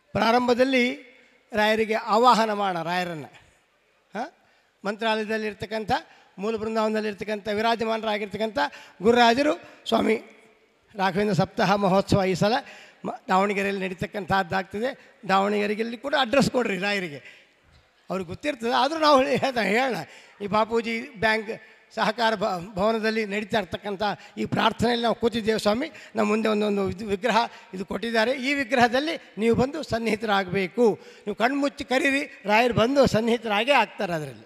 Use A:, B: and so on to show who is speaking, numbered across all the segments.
A: ಪ್ರಾರಂಭದಲ್ಲಿ ರಾಯರಿಗೆ ಆವಾಹನ ಮಾಡೋಣ. ರಾಯರನ್ನು ಮಂತ್ರಾಲಯದಲ್ಲಿರ್ತಕ್ಕಂಥ ಮೂಲ ಬೃಂದಾವನದಲ್ಲಿರ್ತಕ್ಕಂಥ ವಿರಾಜಮಾನರಾಗಿರ್ತಕ್ಕಂಥ ಗುರುರಾಜರು ಸ್ವಾಮಿ ರಾಘವೇಂದ್ರ ಸಪ್ತಾಹ ಮಹೋತ್ಸವ ಈ ಸಲ ದಾವಣಗೆರೆಯಲ್ಲಿ ನಡೀತಕ್ಕಂಥದ್ದಾಗ್ತದೆ. ದಾವಣಗೆರೆಯಲ್ಲಿ ಕೂಡ ಅಡ್ರೆಸ್ ಕೊಡ್ರಿ ರಾಯರಿಗೆ, ಅವ್ರಿಗೆ ಗೊತ್ತಿರ್ತದೆ. ಆದರೂ ನಾವು ಹೇಳೋಣ, ಈ ಬಾಪೂಜಿ ಬ್ಯಾಂಕ್ ಸಹಕಾರ ಭವನದಲ್ಲಿ ನಡೀತಾ ಇರ್ತಕ್ಕಂಥ ಈ ಪ್ರಾರ್ಥನೆಯಲ್ಲಿ ನಾವು ಕೂತಿದ್ದೇವೆ. ಸ್ವಾಮಿ ನಮ್ಮ ಮುಂದೆ ಒಂದೊಂದು ವಿಗ್ರಹ ಇದು ಕೊಟ್ಟಿದ್ದಾರೆ, ಈ ವಿಗ್ರಹದಲ್ಲಿ ನೀವು ಬಂದು ಸನ್ನಿಹಿತರಾಗಬೇಕು. ನೀವು ಕಣ್ಮುಚ್ಚಿ ಕರೀರಿ, ರಾಯರು ಬಂದು ಸನ್ನಿಹಿತರಾಗೇ ಆಗ್ತಾರೆ. ಅದರಲ್ಲಿ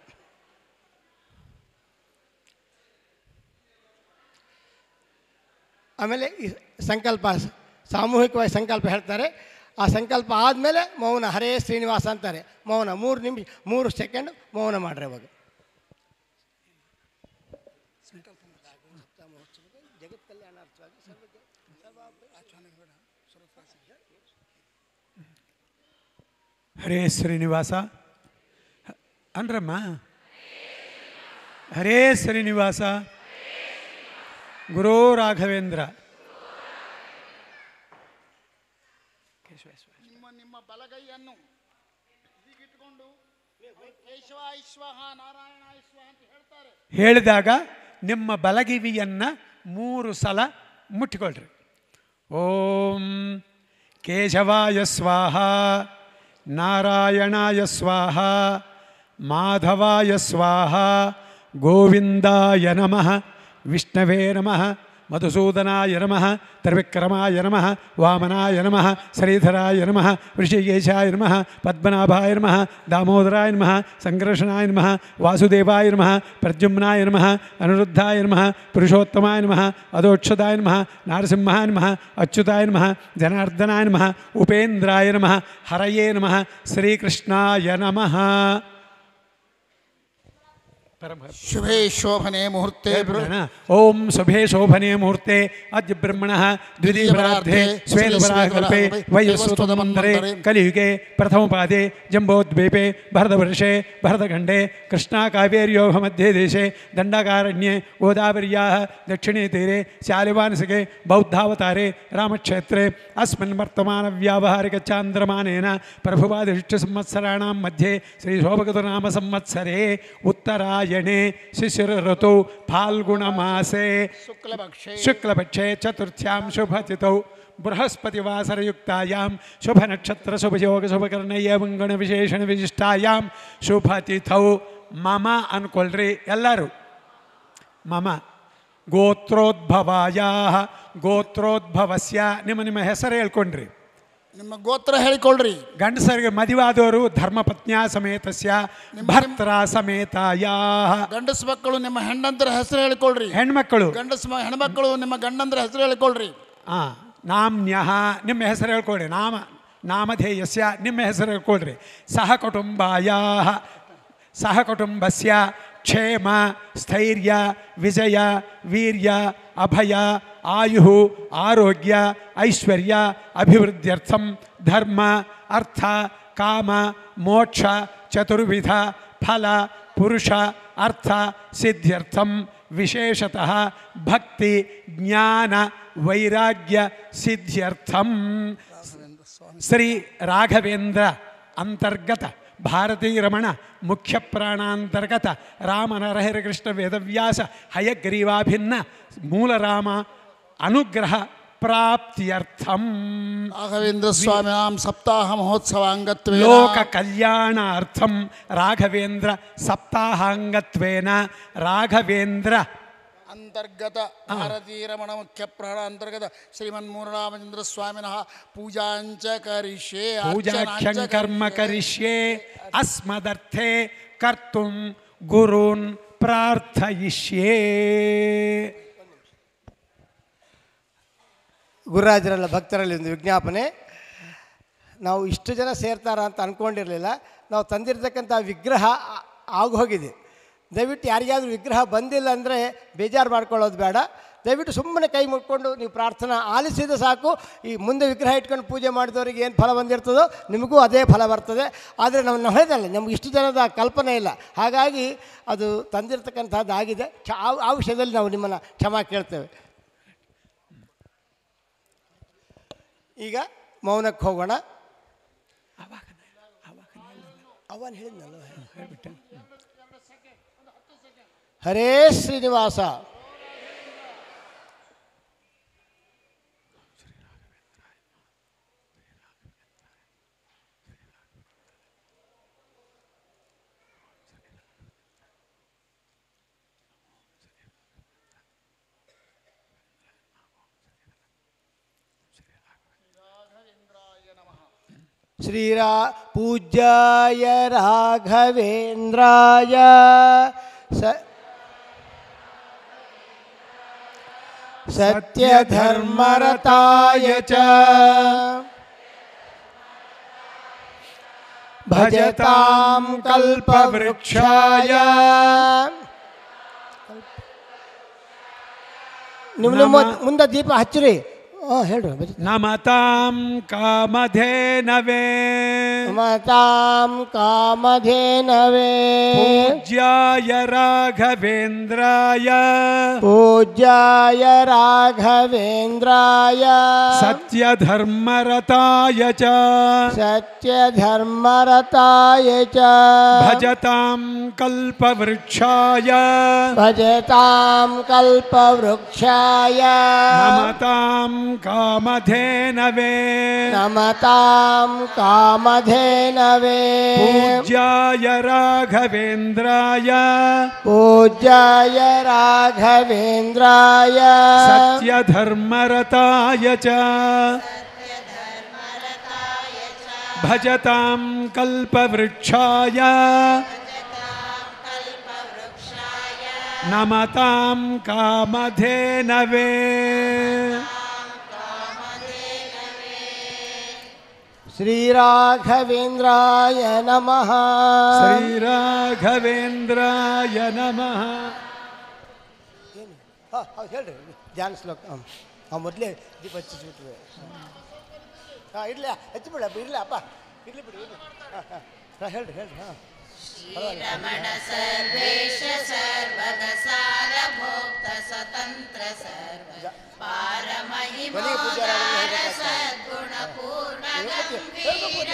A: ಆಮೇಲೆ ಈ ಸಂಕಲ್ಪ, ಸಾಮೂಹಿಕವಾಗಿ ಸಂಕಲ್ಪ ಹೇಳ್ತಾರೆ. ಆ ಸಂಕಲ್ಪ ಆದಮೇಲೆ ಮೌನ, ಹರೇ ಶ್ರೀನಿವಾಸ ಅಂತಾರೆ. ಮೌನ 3 ನಿಮಿಷ 3 ಸೆಕೆಂಡ್ ಮೌನ ಮಾಡ್ರಿ. ಅವಾಗ ಜಗತ್ ಕಲ್ಯಾಣಾರ್ಥವಾಗಿ
B: ಹರೇ ಶ್ರೀನಿವಾಸ ಅನ್ರಮ್ಮ. ಹರೇ ಶ್ರೀನಿವಾಸ ಗುರೋ ರಾಘವೇಂದ್ರ.
C: ನಿಮ್ಮ ಬಲಗೈಯನ್ನು ಹೀಗಿಟ್ಟುಕೊಂಡು ಕೇಶವ ಐಶ್ವಹ ನಾರಾಯಣ ಐಶ್ವಹ ಅಂತ ಹೇಳ್ತಾರೆ.
B: ಹೇಳಿದಾಗ ನಿಮ್ಮ ಬಲಗಿವಿಯನ್ನು 3 ಸಲ ಮುಟ್ಟಿಕೊಳ್ಳ್ರಿ. ಓಂ ಕೇಶವಾಯ ಸ್ವಾಹ, ನಾರಾಯಣಾಯ ಸ್ವಾಹ, ಮಾಧವಾಯ ಸ್ವಾಹ, ಗೋವಿಂದಾಯ ನಮಃ, ವಿಷ್ಣವೇ ನಮಃ, ಮಧುಸೂದನಾಯ ನಮಃ, ತ್ರಿವಿಕ್ರಮಾಯ ನಮಃ, ವಾಮನಾಯ ನಮಃ, ಶ್ರೀಧರಾಯ ನಮಃ, ಋಷಿಕೇಶಾಯ ನಮಃ, ಪದ್ಮನಾಭಾಯ ನಮಃ, ದಾಮೋದರಾಯ ನಮಃ, ಸಂಕರ್ಷಣಾಯ ನಮಃ, ವಾಸುದೇವಾಯ ನಮಃ, ಪ್ರದ್ಯುಮ್ನಾಯ ನಮಃ, ಅನಿರುದ್ಧಾಯ ನಮಃ, ಪುರುಷೋತ್ತಮಾಯ ನಮಃ, ಅಧೋಕ್ಷದಾಯ ನಮಃ, ನಾರಸಿಂಹಾಯ ನಮಃ, ಅಚ್ಯುತಾಯ ನಮಃ, ಜನಾರ್ದನಾಯ ನಮಃ, ಉಪೇಂದ್ರಾಯ ನಮಃ, ಹರಯೇ ನಮಃ, ಶ್ರೀಕೃಷ್ಣಾಯ ನಮಃ.
C: ಶುಭೇ ಶೋಭನೆ ಮುಹೂರ್ತೆ.
B: ಓಂ ಶುಭೇ ಶೋಭನೆ ಮುಹೂರ್ತೆ ಅದ್ಯ ಬ್ರಹ್ಮಣಃ ದ್ವಿತೀಯಪರಾರ್ಧೆ ಶ್ವೇತಪರಾಕಲ್ಪೆ ವೈವಸ್ವತಮಂತರೆ ಕಲಿಯುಗೆ ಪ್ರಥಮಪಾದೆ ಜಂಬೋದ್ವೀಪೆ ಭರತವರ್ಷೆ ಭರತಖಂಡೆ ಕೃಷ್ಣಾಕಾವೇರ್ಯೋಹ ಮಧ್ಯೆ ದೇಶೆ ದಂಡಕಾರಣ್ಯೆ ಗೋದಾವರ್ಯಾಃ ದಕ್ಷಿಣೇ ತೀರೆ ಶಾಲಿವಾನಸಿಕೆ ಬೌದ್ಧಾವತಾರೆ ರಾಮಕ್ಷೇತ್ರೆ ಅಸ್ಮಿನ್ ವರ್ತಮಾನವ್ಯಾವಹಾರಿಕ ಚಾಂದ್ರಮಾನೇನ ಪ್ರಭುವಾದಿಷ್ಟ್ಯಸಂವತ್ಸರಾಣಾಂ ಮಧ್ಯೆ ಶ್ರೀಶೋಭಕೃತನಾಮ ಸಂವತ್ಸರೆ ಉತ್ತರಾಯ ಶಿಶಿರ ಋತು ಫಾಲ್ಗುಣ ಮಾಸೆ ಶುಕ್ಲಪಕ್ಷೆ ಚತುರ್ಥ್ಯಾಂ ಶುಭತಿಥೌ ಬೃಹಸ್ಪತಿವಾಸರಯುಕ್ತಾಯಾಂ ಶುಭ ನಕ್ಷತ್ರ ಶುಭಯೋಗ ಶುಭಕರ್ಣಯ್ಯ ಮಂಗಣ ವಿಶೇಷಣ ವಿಶಿಷ್ಟಾಯಾಂ ಶುಭತಿಥೌ ಮಮ ಅನ್ಕೊಳ್ರಿ ಎಲ್ಲರೂ. ಮಮ ಗೋತ್ರೋದ್ಭವಾಯ ಗೋತ್ರೋದ್ಭವಸ್ಯ ನಿಮ್ಮ ಹೆಸರು ಹೇಳ್ಕೊಂಡ್ರಿ.
C: ನಿಮ್ಮ ಗೋತ್ರ ಹೇಳಿಕೊಳ್ಳ್ರಿ.
B: ಗಂಡಸರಿಗೆ ಮದುವಾದವರು ಧರ್ಮಪತ್ನ್ಯಾ ಸಮೇತಸ್ಯ ಭರ್ತರ ಸಮೇತಾಯ.
C: ಗಂಡಸ ಮಕ್ಕಳು ನಿಮ್ಮ ಹೆಂಡಂತರ ಹೆಸರು ಹೇಳಿಕೊಳ್ಳ್ರಿ.
B: ಹೆಣ್ಮಕ್ಕಳು
C: ಹೆಣ್ಮಕ್ಕಳು ನಿಮ್ಮ ಗಂಡಂತರ ಹೆಸರು ಹೇಳಿಕೊಳ್ಳ್ರಿ.
B: ನಾಮ್ಯಃ ನಿಮ್ಮ ಹೆಸರು ಹೇಳ್ಕೊಳ್ರಿ. ನಾಮಧೇಯಸ್ಯ ನಿಮ್ಮ ಹೆಸರು ಹೇಳ್ಕೊಳ್ರಿ. ಸಹ ಕುಟುಂಬಸ್ಯ ಕ್ಷೇಮ ಸ್ಥೈರ್ಯ ವಿಜಯ ವೀರ್ಯ ಅಭಯ ಆಯು ಆರೋಗ್ಯ ಐಶ್ವರ್ಯ ಅಭಿವೃದ್ಧ್ಯರ್ಥಂ ಧರ್ಮ ಅರ್ಥ ಕಾಮ ಮೋಕ್ಷ ಚತುರ್ವಿಧ ಫಲ ಪುರುಷ ಅರ್ಥ ಸಿದ್ಧ್ಯರ್ಥಂ ವಿಶೇಷತಃ ಭಕ್ತಿ ಜ್ಞಾನ ವೈರಾಗ್ಯ ಸಿದ್ಧ್ಯರ್ಥಂ ಶ್ರೀ ರಾಘವೇಂದ್ರ ಅಂತರ್ಗತ ಭಾರತೀ ರಮಣ ಮುಖ್ಯ ಪ್ರಾಣಾಂತರ್ಗತ ರಾಮನರಹರ ಕೃಷ್ಣ ವೇದವ್ಯಾಸ ಹಯಗ್ರೀವಾಭಿನ್ನ ಮೂಲರಾಮ ಅನುಗ್ರಹ ಪ್ರಾಪ್ತ್ಯರ್ಥಂ
C: ರಾಘವೇಂದ್ರ ಸ್ವಾಮಿನಾಂ ಸಪ್ತಾಹ ಮಹೋತ್ಸವಾಂಗತ್ವೇನ
B: ಲೋಕ ಕಲ್ಯಾಣಾರ್ಥಂ ರಾಘವೇಂದ್ರ ಸಪ್ತಾಹಾಂಗತ್ವೇನ ರಾಘವೇಂದ್ರ
C: ಅಂತರ್ಗತ ಭಾರತೀಯ ರಮಣ ಮುಖ್ಯ ಪ್ರಾಣ ಅಂತರ್ಗತ ಶ್ರೀಮನ್ಮೂಲರಾಮಚಂದ್ರ ಸ್ವಾಮಿನಃ ಪೂಜಾಂಚ ಕರಿಷ್ಯೆ
B: ಪೂಜಾಖ್ಯಂ ಕರ್ಮ ಕರಿಷ್ಯೆ ಅಸ್ಮದರ್ಥೆ ಕರ್ತುಂ ಗುರುನ್ ಪ್ರಾರ್ಥಯಿಷ್ಯೆ.
A: ಗುರುರಾಜರಲ್ಲ ಭಕ್ತರಲ್ಲಿ ಒಂದು ವಿಜ್ಞಾಪನೆ. ನಾವು ಇಷ್ಟು ಜನ ಸೇರ್ತಾರ ಅಂತ ಅಂದ್ಕೊಂಡಿರಲಿಲ್ಲ. ನಾವು ತಂದಿರತಕ್ಕಂಥ ವಿಗ್ರಹ ಆಗೋಗಿದೆ. ದಯವಿಟ್ಟು ಯಾರಿಗಾದ್ರೂ ವಿಗ್ರಹ ಬಂದಿಲ್ಲ ಅಂದರೆ ಬೇಜಾರು ಮಾಡ್ಕೊಳ್ಳೋದು ಬೇಡ. ದಯವಿಟ್ಟು ಸುಮ್ಮನೆ ಕೈ ಮುಟ್ಕೊಂಡು ನೀವು ಪ್ರಾರ್ಥನಾ ಆಲಿಸಿದ ಸಾಕು. ಈ ಮುಂದೆ ವಿಗ್ರಹ ಇಟ್ಕೊಂಡು ಪೂಜೆ ಮಾಡಿದವರಿಗೆ ಏನು ಫಲ ಬಂದಿರ್ತದೋ ನಿಮಗೂ ಅದೇ ಫಲ ಬರ್ತದೆ. ಆದರೆ ನಾವು ಹೇಳಿದಲ್ಲ, ನಮ್ಗೆ ಇಷ್ಟು ಜನದ ಕಲ್ಪನೆ ಇಲ್ಲ. ಹಾಗಾಗಿ ಅದು ತಂದಿರತಕ್ಕಂಥದ್ದು ಆಗಿದೆ. ಆ ವಿಷಯದಲ್ಲಿ ನಾವು ನಿಮ್ಮನ್ನು ಕ್ಷಮಾ ಕೇಳ್ತೇವೆ. ಈಗ ಮೌನಕ್ಕೆ ಹೋಗೋಣ. ಅವನು ಹೇಳಿದ್ನಲ್ಲ ಹರೇ ಶ್ರೀನಿವಾಸ. पूज्याय राघवेन्द्राय सत्यधर्मरताय च भजतां कल्पवृक्षाय. ಮುಂದೆ ದೀಪ ಹಚ್ಚಿರಿ. ಹೇಳ್ರಿ.
B: ನಮತಾಂ ಕಾಮಧೇನವೇ
A: ನಮತಾಂ ಕಾಮಧೇನವೇ
B: ಪೂಜ್ಯಾಯ ರಾಘವೇಂದ್ರಾಯ
A: ಪೂಜ್ಯಾಯ ರಾಘವೇಂದ್ರಾಯ
B: ಸತ್ಯಧರ್ಮರತಾಯ ಚ
A: ಸತ್ಯಧರ್ಮರತಾಯ ಚ
B: ಭಜತಾಂ ಕಲ್ಪವೃಕ್ಷಾಯ
A: ಭಜತಾಂ ಕಲ್ಪವೃಕ್ಷಾಯ
B: ನಮತಾಂ ಕಾಮಧೇನವೇ
A: ನಮತಾಂ ಕಾಮಧೇನವೇ
B: ಪೂಜ್ಯಾಯ ರಾಘವೇಂದ್ರಾಯ
A: ಪೂಜ್ಯಾಯ ರಾಘವೇಂದ್ರಾಯ
B: ಸತ್ಯಧರ್ಮರತಾಯ ಚ ಭಜತಾಂ ಕಲ್ಪವೃಕ್ಷಾಯ ನಮತಾಂ ಕಾಮಧೇನವೇ.
A: ಶ್ರೀರಾಘವೇಂದ್ರಾಯ ನಮಃ
B: ಶ್ರೀರಾಘವೇಂದ್ರಾಯ ನಮಃ.
A: ಹೇಳ್ರಿ ಧ್ಯಾನ ಶ್ಲೋಕ. ಮೊದಲೇ ದೀಪ ಹಚ್ಚಿಸ್ಬಿಟ್ವಿ. ಇಡ್ಲಿ ಹಚ್ಚಿಬಿಡ ಇಡ್ಲಿ ಅಪ್ಪ ಇಡ್ಲಿ ಬಿಡಿ ಇಡ್ಲಿ. ಹೇಳ್ರಿ ಹೇಳ್ರಿ.
D: ಶ್ರೀರಮಣ ಸರ್ವೇಶ ಸರ್ವಗ ಸಾರಭೋಕ್ತ ಸ್ವತಂತ್ರ ಸರ್ವ ಪಾರಮಹಿಮೋದಾರ ಸದ್ಗುಣ ಪೂರ್ಣ ಗಂಭೀರ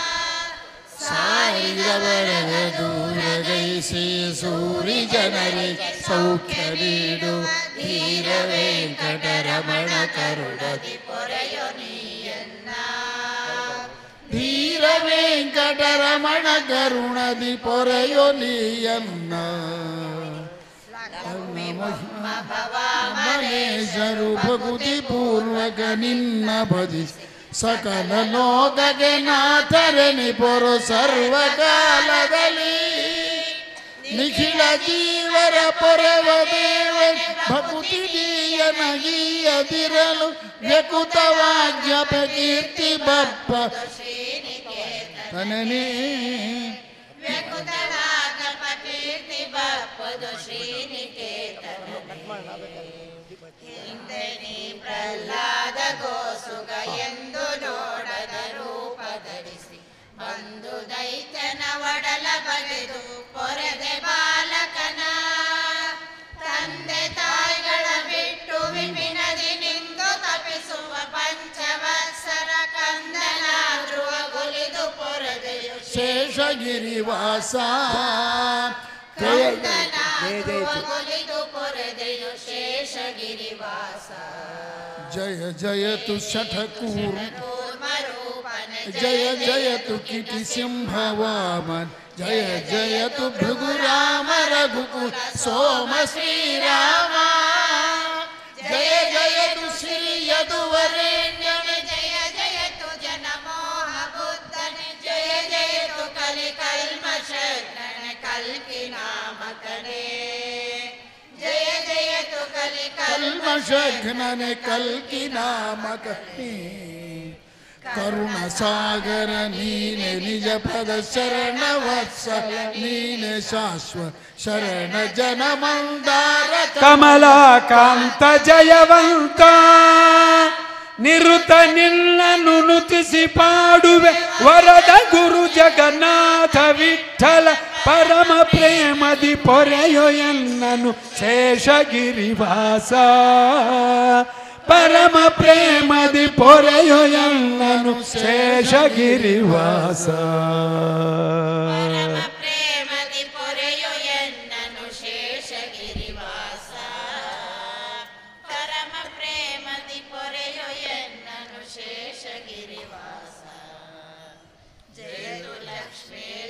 C: ಸಾರಿದವರ ದೂರಗೈಸಿ ಸೂರಿ ಜನರಿ ಸೌಖ್ಯ ನೀಡು ಧೀರ ವೆಂಕಟರಮಣ ಕರುಣದಿ
D: ಪೊರೆಯೊ ನೀಯನ್ನ
C: ಧೀರ ವೆಂಕಟರಮಣ ಕರುಣದಿ ಪೊರೆಯೊ ನೀಯನ್ನ ಮನೇಶರು ಭಗುತಿ ಪೂರ್ವಕ ನಿನ್ನ ಭಜಿಸಿ ಸಕಲ ಲೋಕಗೆ ನಾಥರನಿ ಪೊರು ಸರ್ವಕಾಲದಲ್ಲಿ ನಿಖಿಲ ಜೀವರ ಪೊರೆವ ದೇವ ಭಕುತಿ ದೀಯನಗೀಯದಿರಲು ವ್ಯಕುತವಾಜ್ಞಪ ಕೀರ್ತಿ ಬಪ್ಪ ತನನೇ
D: ಕೀರ್ತಿ ಬಪ್ಪದು ಶ್ರೀನಿಕೇತನ ಹಿಂದೆ ನೀ ಪ್ರಹ್ಲಾದ ಗೋಸುಗ ಎಂದು ನೋಡದ ರೂಪ ಧರಿಸಿ ಬಂದು ದೈತ್ಯನ ಒಡಲ ಬಗೆದು ಪೊರೆದೆ ಬಾಲಕನ ತಂದೆ ತಾಯಿಗಳ ಬಿಟ್ಟು ವಿಪಿನದಿ ನಿಂದು ತಪಿಸುವ ಪಂಚವತ್ಸರ ಕಂದನ ಧ್ರುವ ಗುಲಿದು ಪೊರೆದೆಯು
C: ಶೇಷಗಿರಿವಾಸ
D: ಗುಲಿದು ಪೊರೆದೆಯು ಶೇಷಗಿರಿವಾಸ
C: ಜಯ ಜಯತು ಶಠಕೂರ್
D: ಕೂರ್ಮರೂಪನ
C: ಜಯ ಜಯತು ಕಿಟಿ ಸಿಂಹವಾಮನ್ ಜಯ ಜಯತು ಭೃಗುರಾಮ ರಘುಕುಲ ಸೋಮ ಶ್ರೀರಾಮ ಜಯ ಜಯತು ಶ್ರೀ ಯದುವರೇಣ್ಯನ
D: ಜಯ ಜಯತು ಜನಮೋಹ ಬುದ್ಧನ ಜಯ ಜಯತು ಕಲಿ ಕಲ್ಮಷಗ್ನ ಕಲ್ಕಿ ನಾಮಕನೇ ಜಯ ಜಯತು ಕಲಿ
C: ಕಲ್ಮಷಘ್ನನೆ ಕಲ್ಕಿ ನಾಮಕ ಕರುಣ ಸಾಗರ ನೀನೆ ನಿಜ ಪದ ಶರಣ ವತ್ಸಲ ನೀನೆ ಶಾಶ್ವತ ಶರಣ ಜನ ಮಂದಾರ
B: ಕಮಲಾಕಾಂತ ಜಯವಂತ ನಿರುತ ನಿನ್ನನ್ನು ನುತಿಸಿ ಪಾಡುವೆ ವರದ ಗುರು ಜಗನ್ನಾಥ ವಿಠಲ ಪರಮ ಪ್ರೇಮದಿ ಪೊರೆಯೋ ಎನ್ನನು ಶೇಷಗಿರಿವಾಸ ಪರಮ ಪ್ರೇಮದಿ ಪೊರೆಯೋ ಎನ್ನನು ಶೇಷಗಿರಿವಾಸ.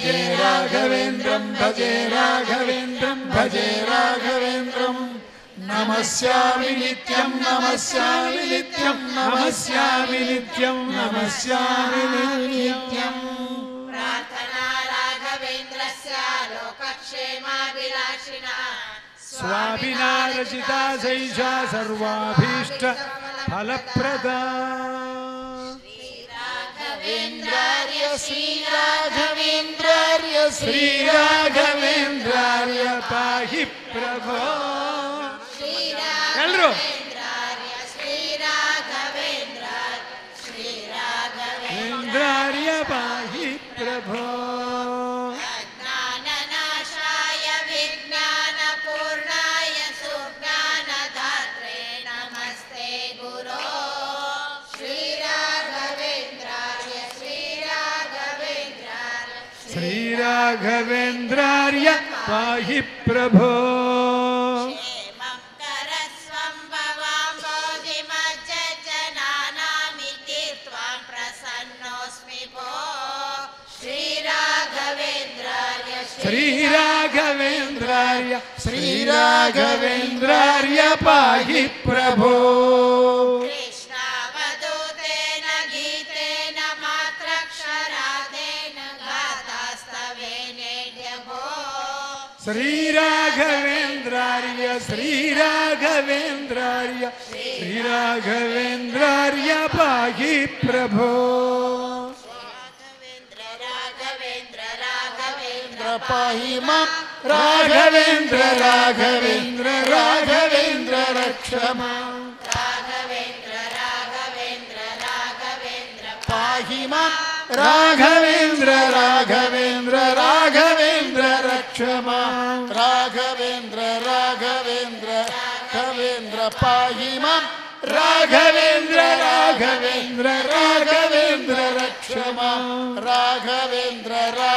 B: భజే రాఘవేంద్రం భజే రాఘవేంద్రం భజే రాఘవేంద్రం
C: నమస్యామి నిత్యం నమస్యామి నిత్యం
B: నమస్యామి నిత్యం నమస్యామి నిత్యం
D: ప్రార్థనా రాఘవేంద్రస్య లోకక్షేమాభిలాషిణः
B: స్వామినా రచితా సైషా సర్వాభీష్ట ఫలప్రదా
C: రాఘవేంద్రార్య శ్రీరాఘవేంద్రార్య
B: శ్రీరాఘవేంద్రార్య పాహి ప్రభో ఎల్రు శ్రీరాఘవేంద్రార్య పాహి ప్రభో
D: జ్ఞాననాశాయ విజ్ఞానపూర్ణాయ సుజ్ఞానదాత్రే నమస్తే గురో శ్రీరాఘవేంద్రాయ
B: శ్రీరాఘవేంద్రార్య పాహి ప్రభో
D: క్షేమం కరస్వం భవాం బోధిమజ్జనానామితి త్వాం ప్రసన్నోస్మి భో శ్రీరాఘవేంద్రాయ
B: శ్రీరాఘవేంద్రార్య శ్రీరాఘవేంద్రార్య పాహి ప్రభో
D: కృష్ణావధూతేన గీతేన మాత్రక్షరాదేన గాతాస్తవేనేడ్య భో
B: శ్రీరాఘవేంద్రార్య శ్రీరాఘవేంద్రార్య శ్రీరాఘవేంద్రార్య పాహి ప్రభో
D: రాఘవేంద్ర
C: పాహి మాం
B: రాఘవేంద్ర రాఘవేంద్ర రాఘవేంద్ర రక్ష మాం
C: పాహి మాం
B: రాఘవేంద్ర రాఘవేంద్ర రాఘవేంద్ర రక్ష మాం
C: రాఘవేంద్ర రాఘవేంద్ర రాఘవేంద్ర పాహి మాం
B: రాఘవేంద్ర రాఘవేంద్ర రాఘవేంద్ర రక్ష మాం
C: రాఘవేంద్ర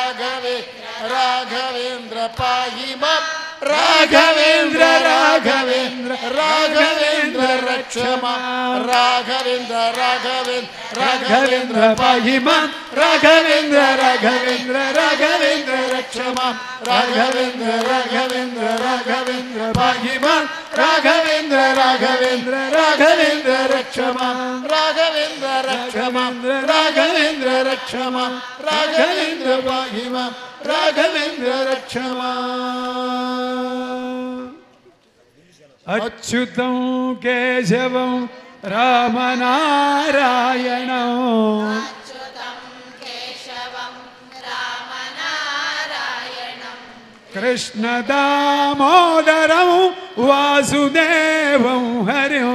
C: రాఘవేంద్ర పాహి మాం
B: రాఘవేంద్ర రాఘవేంద్ర రాఘవేంద్ర రక్ష మాం
C: రాఘవేంద్ర
B: రాఘవేంద్ర పాహి మాం రాఘవేంద్ర రాఘవేంద్ర రాఘవేంద్ర రక్ష మాం రాఘవేంద్ర రాఘవేంద్ర రాఘవేంద్ర పాహి మాం రాఘవేంద్ర రాఘవేంద్ర రాఘవేంద్ర రక్ష మాం
C: రాఘవేంద్ర
B: రాఘవేంద్ర రాఘవేంద్ర రక్ష మాం రాఘవేంద్ర పాహి మాం రాఘవేంద్ర రక్ష మాం అచ్యుతం కేశవం రామనారాయణం
D: అచ్యుతం కేశవం రామనారాయణం
B: కృష్ణ దామోదరం వాసుదేవం హరిం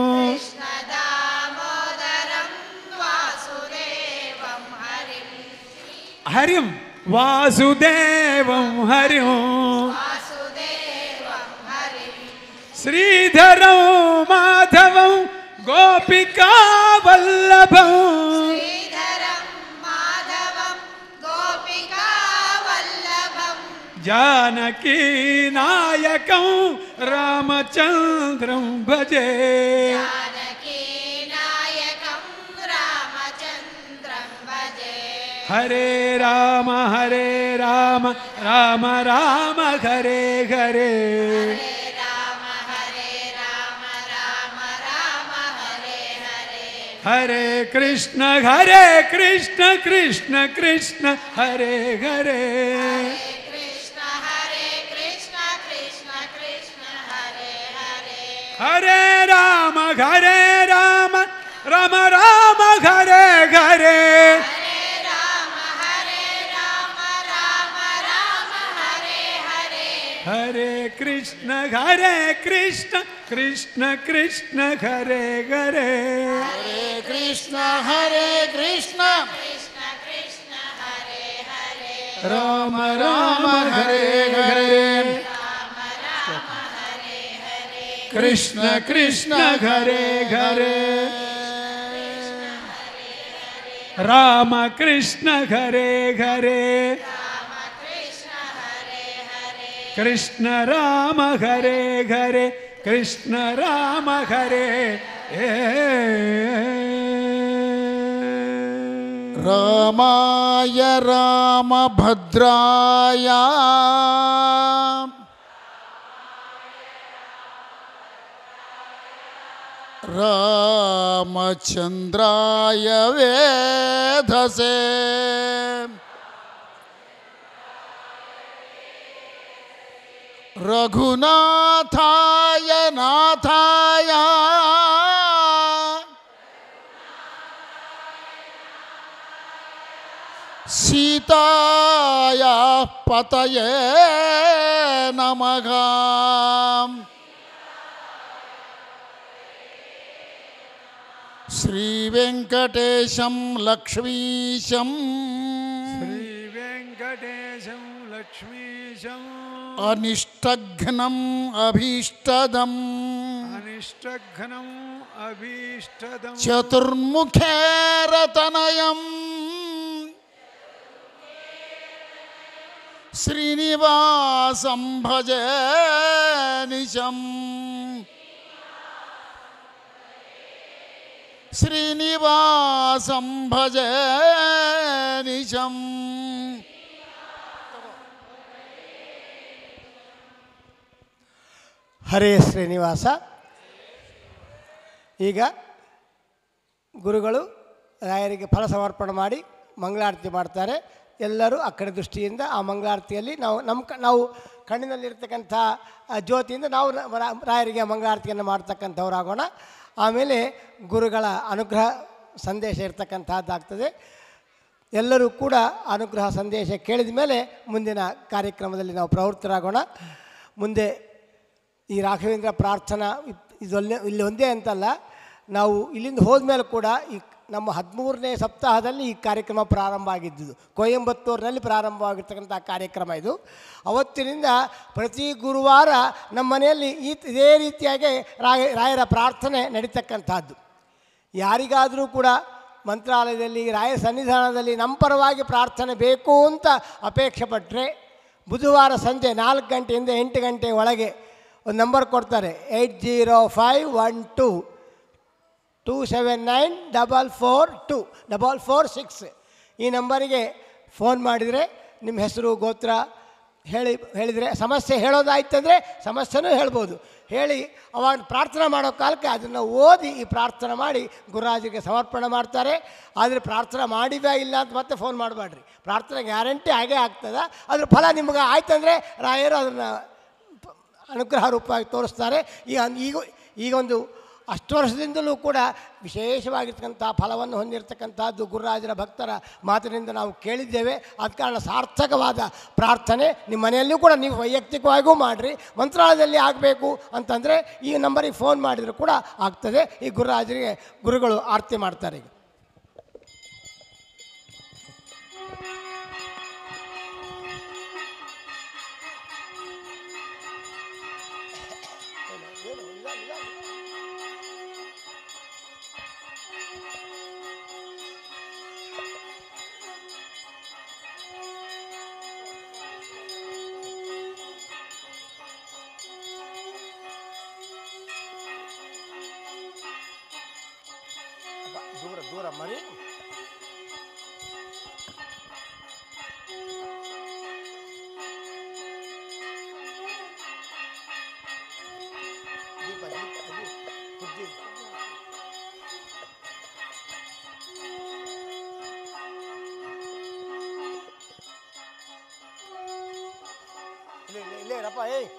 D: కృష్ణదామోదరం వాసుదేవం హరిం
B: హరిం వాసుదేవం హరిం
D: వాసుదేవం హరిం
B: శ్రీధరం మాధవం గోపికా వల్లభం
D: శ్రీధరం మాధవం గోపికా వల్లభం
B: జానకీ నాయకం రామచంద్రం భజే
D: జానకీ నాయకం రామచంద్రం భజే
B: హరే రామ రామ రామ హరే హరే
D: రామ రామ హరే హరే
B: హరే కృష్ణ కృష్ణ కృష్ణ హరే హరే
D: కృష్ణ కృష్ణ కృష్ణ హరే హరే
B: హరే రామ రామ రామ హరే హరే
D: రామ రామ హరే హరే
B: హరే కృష్ణ కృష్ణ కృష్ణ హరే హరే
C: హరే కృష్ణ హరే కృష్ణ
D: కృష్ణ కృష్ణ హరే హరే
B: రామ హరే హరే కృష్ణ కృష్ణ హరే హరే రామ కృష్ణ హరే హరే కృష్ణ రామ హరే హరే కృష్ణ రామ హరే
C: ರಾಮಾಯ ರಾಮಭದ್ರಾಯ ರಾಮಚಂದ್ರಾಯ ವೇಧಸೆ ರಘುನಾಥಾಯ ನಾಥಾಯ ಸೀತಾಯ ಪತಯೇ ನಮಃ ಶ್ರೀವೆಂಕಟೇಶಂ ಲಕ್ಷ್ಮೀಶಂ
B: ಶ್ರೀವೆಂಕಟೇಶಂ ಲಕ್ಷ್ಮೀಶಂ
C: ಅನಿಷ್ಟಘ್ನಂ ಅಭೀಷ್ಟದಂ
B: ಅನಿಷ್ಟಘ್ನಂ ಅಭೀಷ್ಟದಂ
C: ಚತುರ್ಮುಖೇರತನಯಂ ಶ್ರೀನಿವಾಸಂ ಭಜೆ ನಿಶಂ ಶ್ರೀನಿವಾಸಂ ಭಜೆ ನಿಶಂ
A: ಹರೇ ಶ್ರೀನಿವಾಸ. ಈಗ ಗುರುಗಳು ರಾಯರಿಗೆ ಫಲ ಸಮರ್ಪಣೆ ಮಾಡಿ ಮಂಗಳಾರತಿ ಮಾಡ್ತಾರೆ. ಎಲ್ಲರೂ ಆ ಕಡೆ ದೃಷ್ಟಿಯಿಂದ ಆ ಮಂಗಳಾರತಿಯಲ್ಲಿ ನಾವು ಕಣ್ಣಿನಲ್ಲಿರ್ತಕ್ಕಂಥ ಜ್ಯೋತಿಯಿಂದ ನಾವು ರಾಯರಿಗೆ ಮಂಗಳಾರತಿಯನ್ನು ಮಾಡ್ತಕ್ಕಂಥವ್ರಾಗೋಣ. ಆಮೇಲೆ ಗುರುಗಳ ಅನುಗ್ರಹ ಸಂದೇಶ ಇರ್ತಕ್ಕಂಥದ್ದಾಗ್ತದೆ. ಎಲ್ಲರೂ ಕೂಡ ಅನುಗ್ರಹ ಸಂದೇಶ ಕೇಳಿದ ಮೇಲೆ ಮುಂದಿನ ಕಾರ್ಯಕ್ರಮದಲ್ಲಿ ನಾವು ಪ್ರವೃತ್ತರಾಗೋಣ. ಮುಂದೆ ಈ ರಾಘವೇಂದ್ರ ಪ್ರಾರ್ಥನಾ ಇಲ್ಲಿ ಒಂದೇ ಅಂತಲ್ಲ, ನಾವು ಇಲ್ಲಿಂದ ಹೋದ್ಮೇಲೆ ಕೂಡ ಈ ನಮ್ಮ 13ನೇ ಸಪ್ತಾಹದಲ್ಲಿ ಈ ಕಾರ್ಯಕ್ರಮ ಪ್ರಾರಂಭ ಆಗಿದ್ದುದು. ಕೊಯಂಬತ್ತೂರಿನಲ್ಲಿ ಪ್ರಾರಂಭವಾಗಿರ್ತಕ್ಕಂಥ ಕಾರ್ಯಕ್ರಮ ಇದು. ಅವತ್ತಿನಿಂದ ಪ್ರತಿ ಗುರುವಾರ ನಮ್ಮ ಮನೆಯಲ್ಲಿ ಇದೇ ರೀತಿಯಾಗಿ ರಾಯರ ಪ್ರಾರ್ಥನೆ ನಡೀತಕ್ಕಂಥದ್ದು. ಯಾರಿಗಾದರೂ ಕೂಡ ಮಂತ್ರಾಲಯದಲ್ಲಿ ರಾಯರ ಸನ್ನಿಧಾನದಲ್ಲಿ ನಮ್ಮ ಪರವಾಗಿ ಪ್ರಾರ್ಥನೆ ಬೇಕು ಅಂತ ಅಪೇಕ್ಷೆ ಪಟ್ಟರೆ ಬುಧವಾರ ಸಂಜೆ 4 ಗಂಟೆಯಿಂದ 8 ಗಂಟೆ ಒಳಗೆ ಒಂದು ನಂಬರ್ ಕೊಡ್ತಾರೆ, 805124494446. ಈ ನಂಬರಿಗೆ ಫೋನ್ ಮಾಡಿದರೆ ನಿಮ್ಮ ಹೆಸರು ಗೋತ್ರ ಹೇಳಿದರೆ ಸಮಸ್ಯೆ ಹೇಳೋದಾಯ್ತಂದರೆ ಸಮಸ್ಯೆನೂ ಹೇಳ್ಬೋದು. ಹೇಳಿ ಅವಾಗ ಪ್ರಾರ್ಥನೆ ಮಾಡೋ ಕಾಲಕ್ಕೆ ಅದನ್ನು ಓದಿ ಈ ಪ್ರಾರ್ಥನೆ ಮಾಡಿ ಗುರುರಾಜರಿಗೆ ಸಮರ್ಪಣೆ ಮಾಡ್ತಾರೆ. ಆದರೆ ಪ್ರಾರ್ಥನೆ ಮಾಡಿದ್ಯಾ ಇಲ್ಲ ಅಂತ ಮತ್ತೆ ಫೋನ್ ಮಾಡಬೇಡ್ರಿ. ಪ್ರಾರ್ಥನೆ ಗ್ಯಾರಂಟಿ ಆಗೇ ಆಗ್ತದೆ. ಅದ್ರ ಫಲ ನಿಮ್ಗೆ ಆಯ್ತಂದರೆ ರಾಯರು ಅದನ್ನು ಅನುಗ್ರಹ ರೂಪವಾಗಿ ತೋರಿಸ್ತಾರೆ. ಈಗ ಒಂದು ಅಷ್ಟು ವರ್ಷದಿಂದಲೂ ಕೂಡ ವಿಶೇಷವಾಗಿರ್ತಕ್ಕಂಥ ಫಲವನ್ನು ಹೊಂದಿರತಕ್ಕಂಥದ್ದು ಗುರುರಾಜರ ಭಕ್ತರ ಮಾತಿನಿಂದ ನಾವು ಕೇಳಿದ್ದೇವೆ. ಆದ ಕಾರಣ ಸಾರ್ಥಕವಾದ ಪ್ರಾರ್ಥನೆ ನಿಮ್ಮ ಮನೆಯಲ್ಲೂ ಕೂಡ ನೀವು ವೈಯಕ್ತಿಕವಾಗಿಯೂ ಮಾಡಿರಿ. ಮಂತ್ರಾಲಯದಲ್ಲಿ ಆಗಬೇಕು ಅಂತಂದರೆ ಈ ನಂಬರಿಗೆ ಫೋನ್ ಮಾಡಿದರೂ ಕೂಡ ಆಗ್ತದೆ. ಈ ಗುರುರಾಜರಿಗೆ ಗುರುಗಳು ಆರತಿ ಮಾಡ್ತಾರೆ. ಈಗ ದೂರ ಮರಿ ಇಲ್ಲೇ ರಪ್ಪ.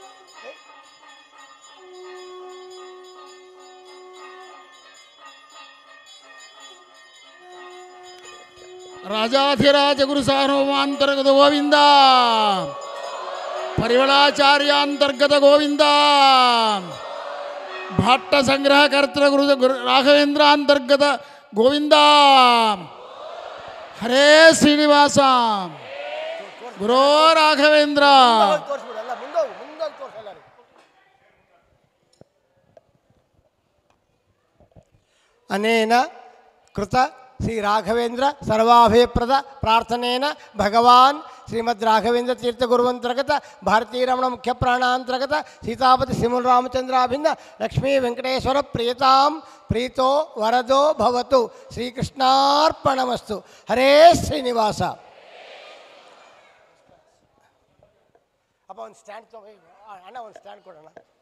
C: ರಾಜಾಧಿರಾಜ ಗುರು ಸಾರ್ವಭೌಮಾಂತರ್ಗತ ಗೋವಿಂದ, ಪರಿವಳಾಚಾರ್ಯಾಂತರ್ಗತ ಗೋವಿಂದ, ಭಟ್ಟ ಸಂಗ್ರಹಕರ್ತರ ಗುರು ರಾಘವೇಂದ್ರ ಅಂತರ್ಗತ ಗೋವಿಂದ. ಹರೇ ಶ್ರೀನಿವಾಸ ಗುರೋ ರಾಘವೇಂದ್ರ.
A: ಅನೇನ ಕೃತ ಶ್ರೀ ರಾಘವೇಂದ್ರ ಸರ್ವಾಭಯಪ್ರದ ಪ್ರಾರ್ಥನೇನ ಭಗವಾನ್ ಶ್ರೀಮದ್ ರಾಘವೇಂದ್ರ ತೀರ್ಥ ಗುರುವಂತರ್ಗತ ಭಾರತೀಯ ರಮಣ ಮುಖ್ಯ ಪ್ರಾಣಾಂತರ್ಗತ ಸೀತಾಪತಿ ಸಿಮುಲ್ ರಾಮಚಂದ್ರಾಭಿಂದ ಲಕ್ಷ್ಮೀ ವೆಂಕಟೇಶ್ವರ ಪ್ರಿಯತಾಂ ಪ್ರೀತೋ ವರದೋ ಭವತು ಶ್ರೀಕೃಷ್ಣಾರ್ಪಣಮಸ್ತು. ಹರೇ ಶ್ರೀನಿವಾಸ. ಅಪ್ಪ ಒಂದು ಸ್ಟ್ಯಾಂಡ್ ತಗೋ ಅಣ್ಣ, ಒಂದು ಸ್ಟ್ಯಾಂಡ್ ಕೊಡೋಣ.